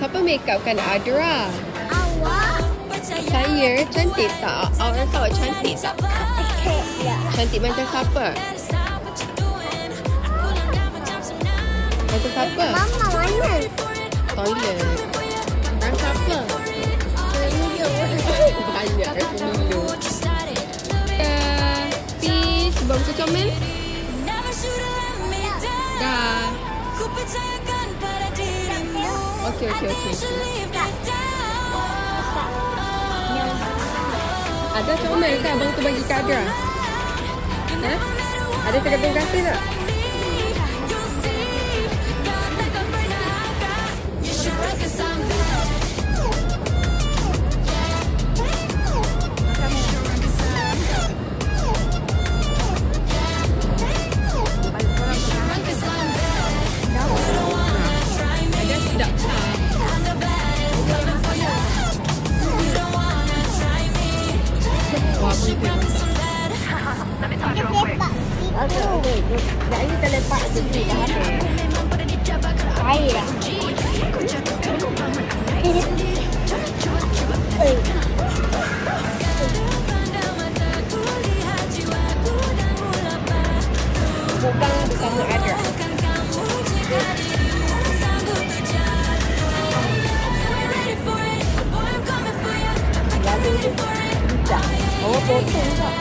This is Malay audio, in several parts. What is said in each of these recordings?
Siapa make upkan Adra? Awak. Saya cantik tak? Awak rasa awak cantik tak? Ya. Cantik macam siapa? Macam siapa? Mama mana? Toilet. Orang siapa? Banyak rasa dulu. Peace. Bagus comel? Dah. Okey. Ada comel ke abang tu bagi kat Adra? Ada terima kasih tak? Okey. Sekejap lagi kita lepak sini dah habis. Air lah. Bukan bersama Adra. Lalu tu tak. Oh, potong tak?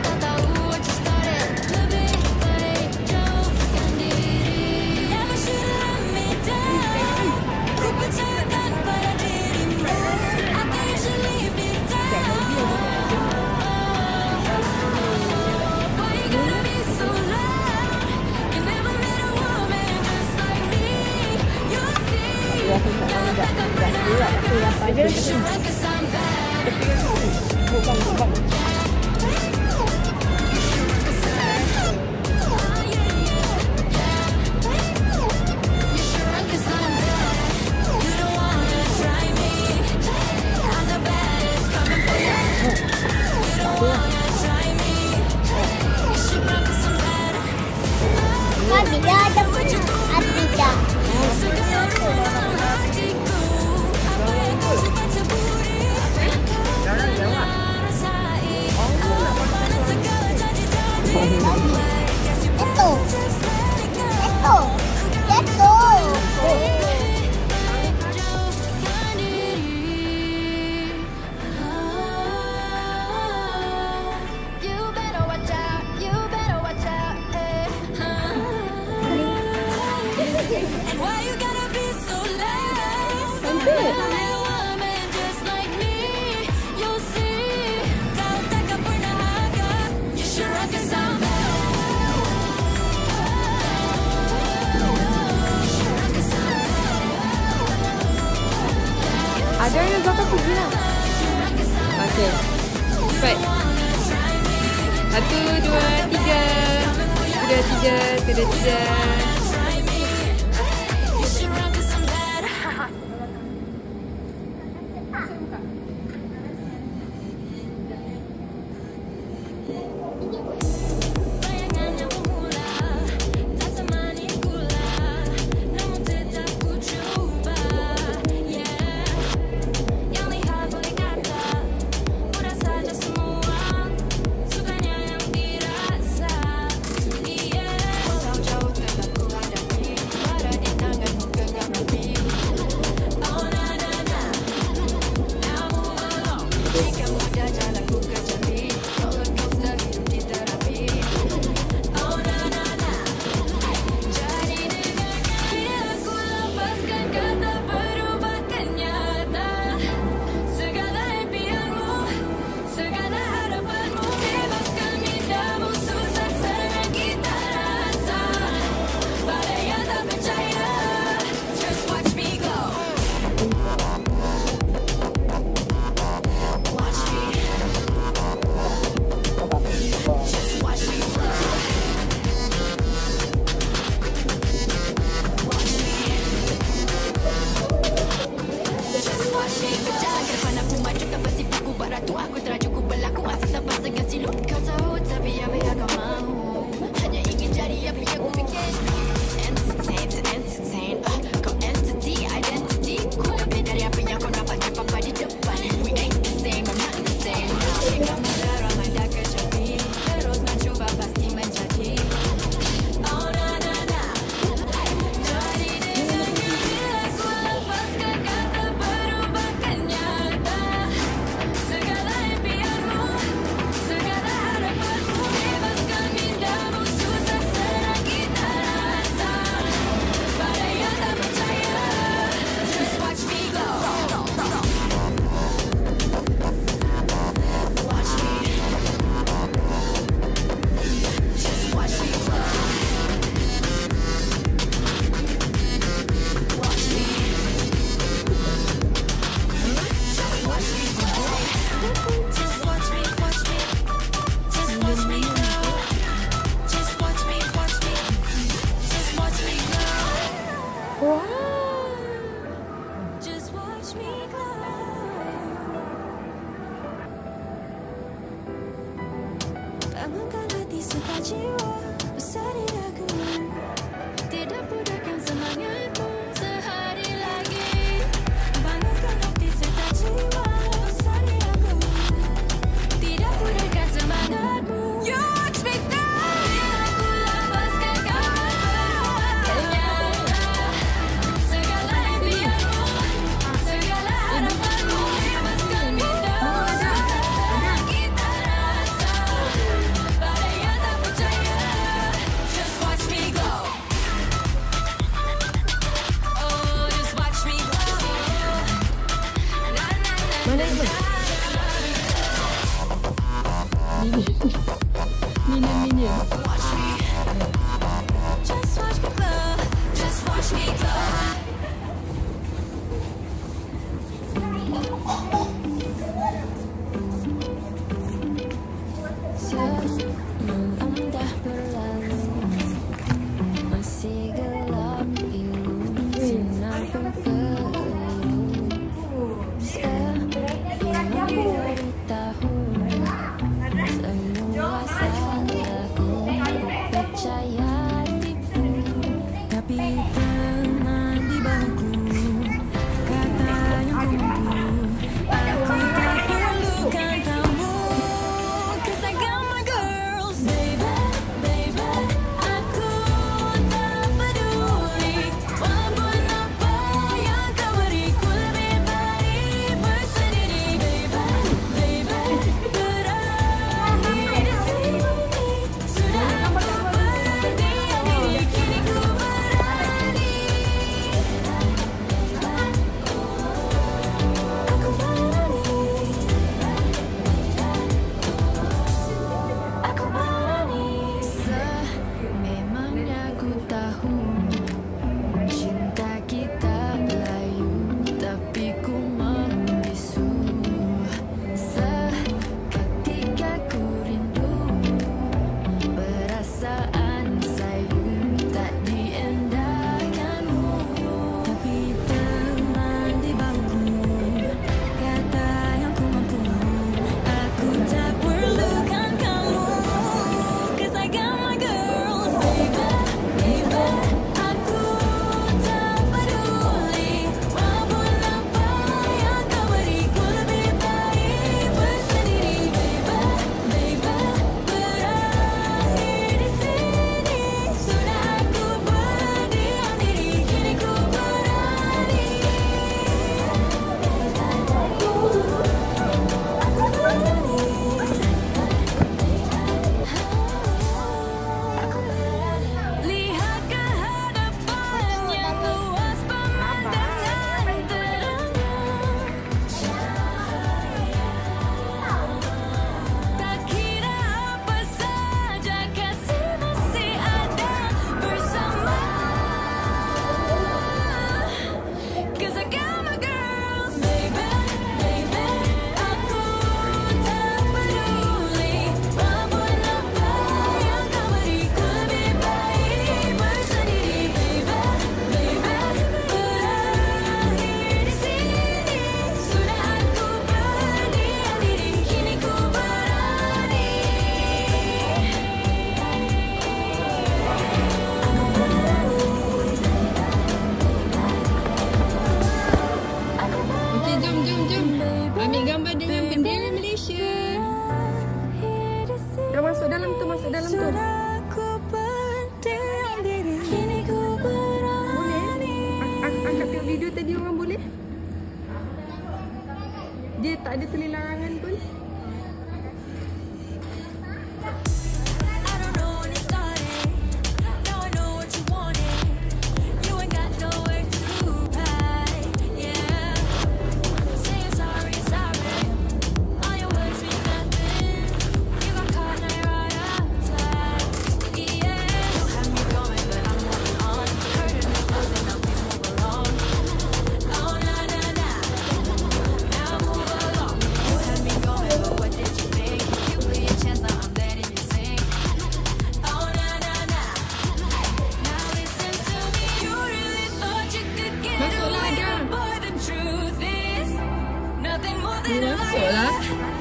Ada yang bakal pergi lah. Okey. Cepat. 1, 2, 3. Sudah 3.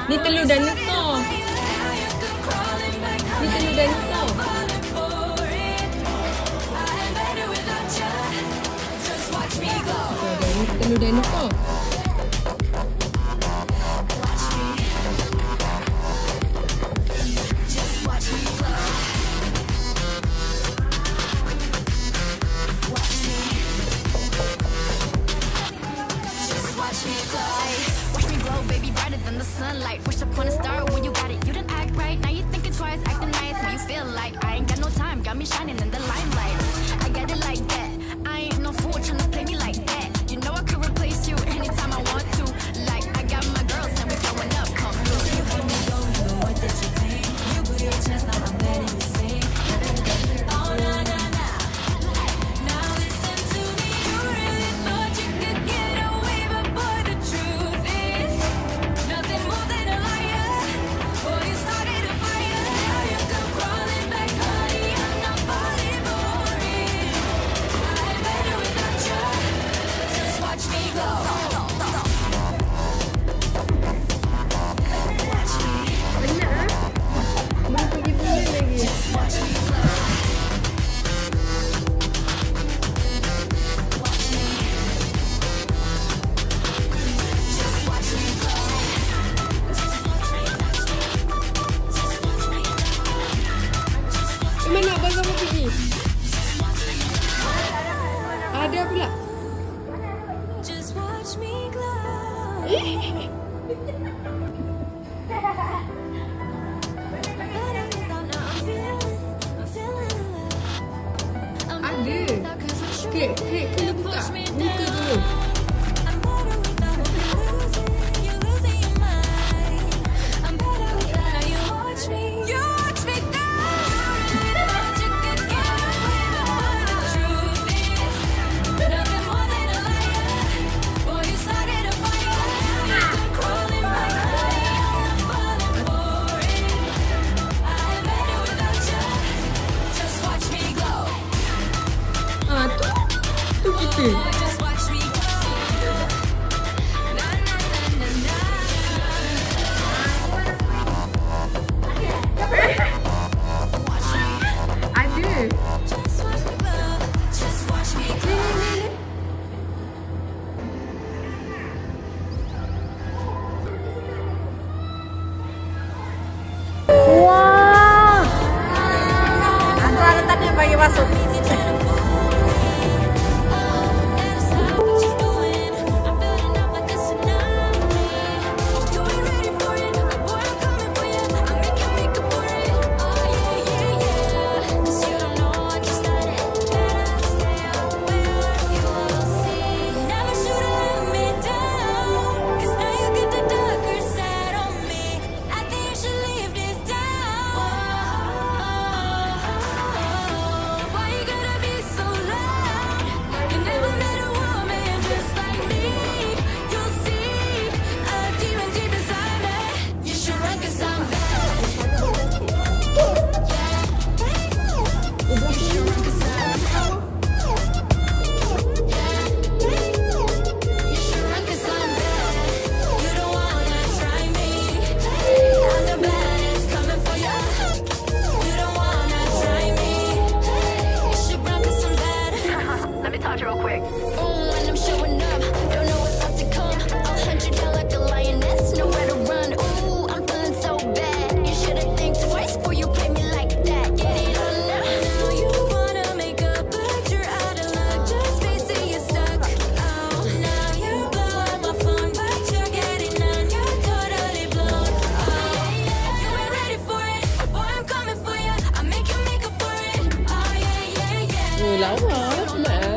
Ni telur dinosaur. Ni telur dinosaur. Ni telur dinosaur. Sunlight, wish upon a star when you got it. You didn't act right, now you thinking twice, acting nice. Now you feel like I ain't got no time, got me shining in the limelight. I got it like that. I ain't no fool tryna play me like that. You know I could replace you anytime I want to. Like I got my girls and we going up. Come through. You got me going, you know what that you think. You put your chest, now I'm letting you sing. Oh na na na. Now listen to me. You really thought you could get away, but boy the truth is nothing more than a liar. Boy, you started a fire. Now you come crawling back, honey. I'm not falling for it. I'm better without you. Just watch me go. Watch me. Benar? Belum pergi bulan lagi. Just watch me go. Watch me. Just watch me go. Mana abang sama pergi? Ada pula. Just watch me glow. Ada. Kek kena buka. Buka dulu. Ah, tu kita. Just watch me go. Na na na na na. Watch me. Ada. Just watch me go. Just watch me go. Wah. Ada tadi bagi masuk. Lawa nak.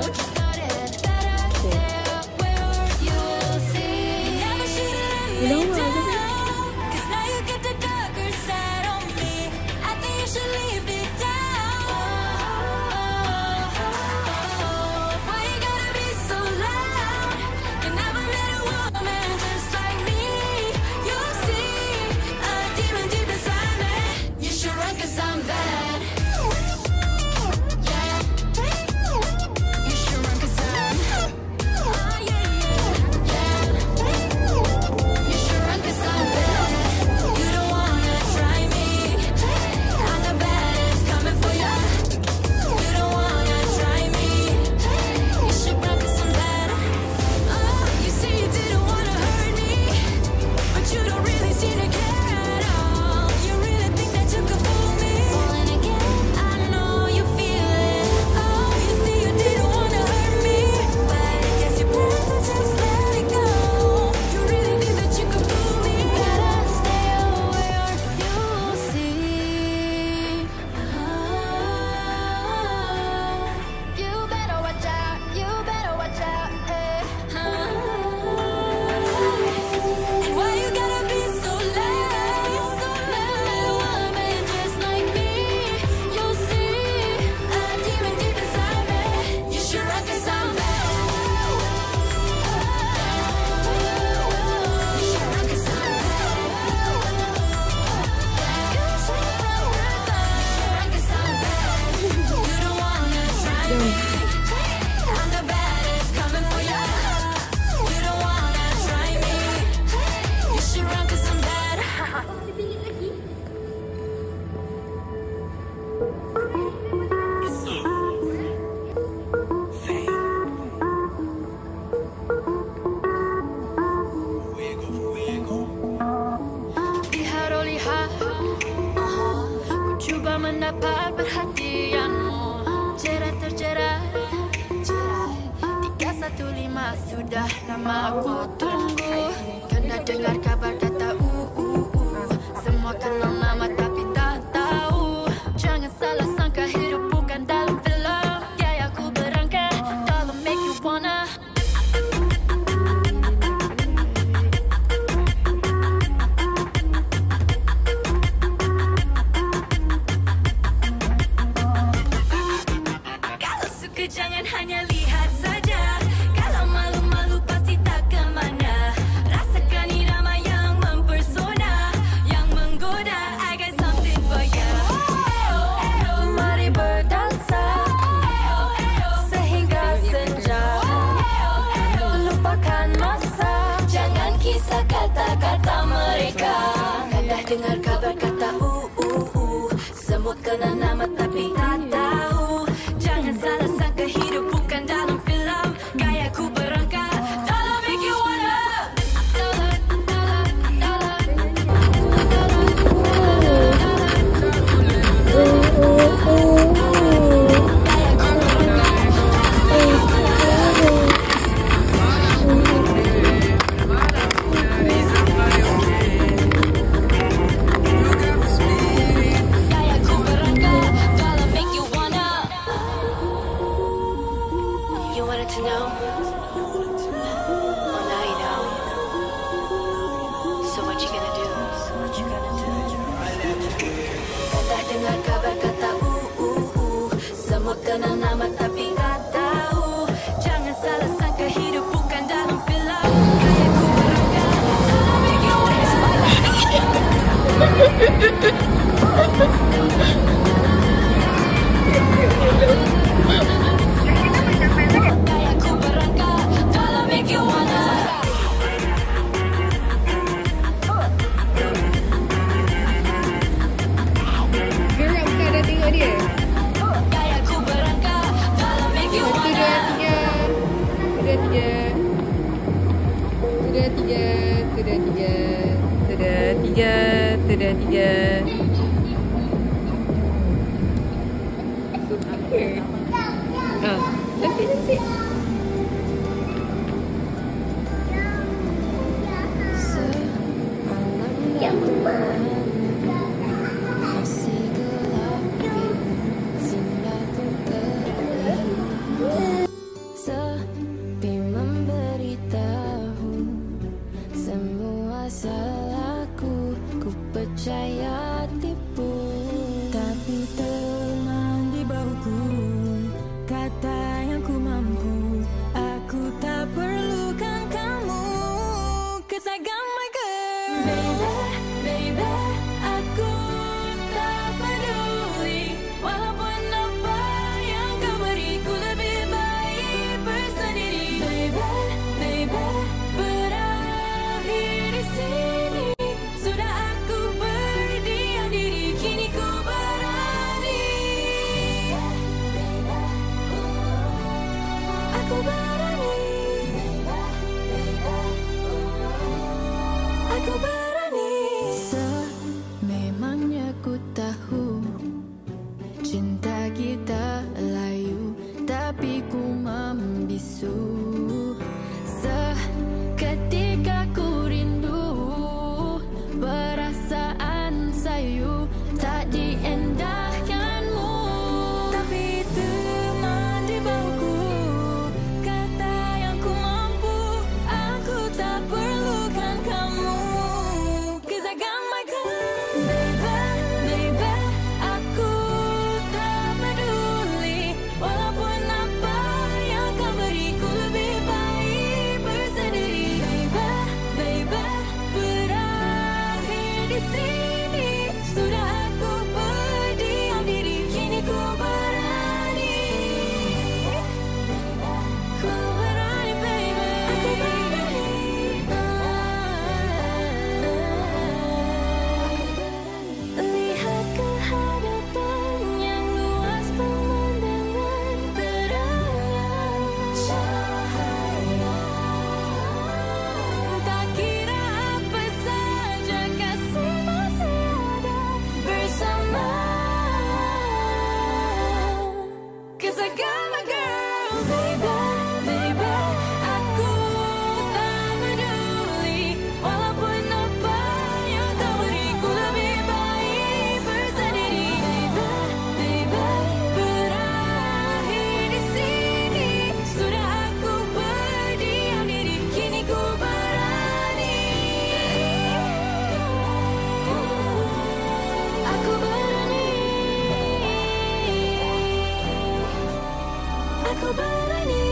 I'm the baddest, coming for ya. You don't wanna try me. You should run 'cause I'm bad. Lihat oh lihat, ku cuba mendapat perhatianmu. Jerat terjerat, 315 sudah lama aku tunggu. Kena dengar kabar kata semua kenal nama tapi tak tahu. Jangan salah sangka hidup bukan dalam film. Gayaku berangkat dalam make you wanna. Kalau suka jangan hanya lihat saja. Kalau malu-malu pasti tak kemana. Rasakan irama yang mempersona, yang menggoda. I got something for ya. Mari berdansa sehingga senja. Lupakan masa, jangan kisah kata-kata mereka. Kadang dengar kabar kata semua kenal nama tapi tak tahu. Jangan salah sangka hidup bukan dalam film. Gayaku berangkat dalam make you wanna. Gayaku berangkat dalam make you wanna. You wanted to know? Well, now you know. So what you gonna do? Kadang dengar kabar kata semua kenal nama tapi tak tahu. Jangan salah sangka hidup bukan dalam film. Gayaku berangkat dalam make you Gayaku berangkat dalam make you wanna. Gerak bukan dah tengok dia. Gayaku berangkat dalam make you wanna. Sudah tiga. Cantik. Masih gelap sinarku keliru. Sepi memberitahu semua salahku. Ku percaya tipu, tapi teman di bauku. Kata yang ku mampu, aku tak perlukan kamu. 'Cause I got my girl. Baby, aku tak peduli. Walaupun apa yang kau beri, ku lebih baik bersendiri. Baby, berakhir di sini. Sudah aku berdiam diri, kini ku berani. Aku berani. Aku berani. Sememangnya ku tahu cinta kita layu, tapi ku membisu. Seketika ku rindu, perasaan sayu tak diendahkanmu. Tapi teman di bauku, kata yang ku mampu, aku tak perlukan kamu. 'Cause I got my girl. Baby, aku tak peduli. Walaupun apa yang kau beri, ku lebih but I need